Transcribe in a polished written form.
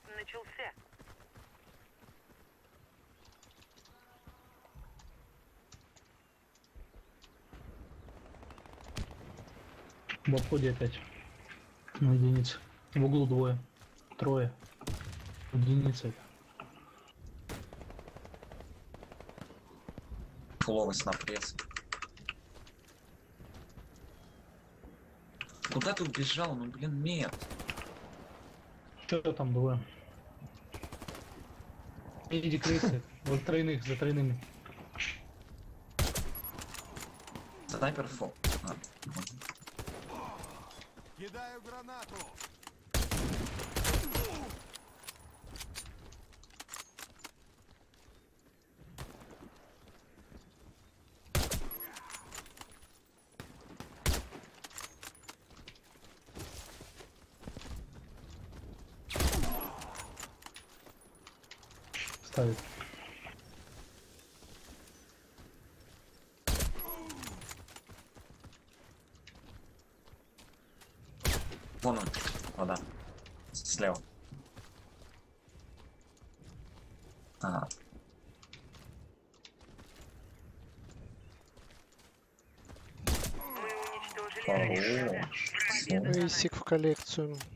начался. В обходе опять. На единице. В углу двое. Трое. Единица. Фуловый снапресс. Куда ты убежал? Ну блин, нет. Что там двое? Иди крысы. Вот тройных, за тройными. Снайпер фу. Кидаю гранату. Ставит. Вон он. Вода. Слева. Ага. Мы уничтожили. Хорош. Эйсик в коллекцию.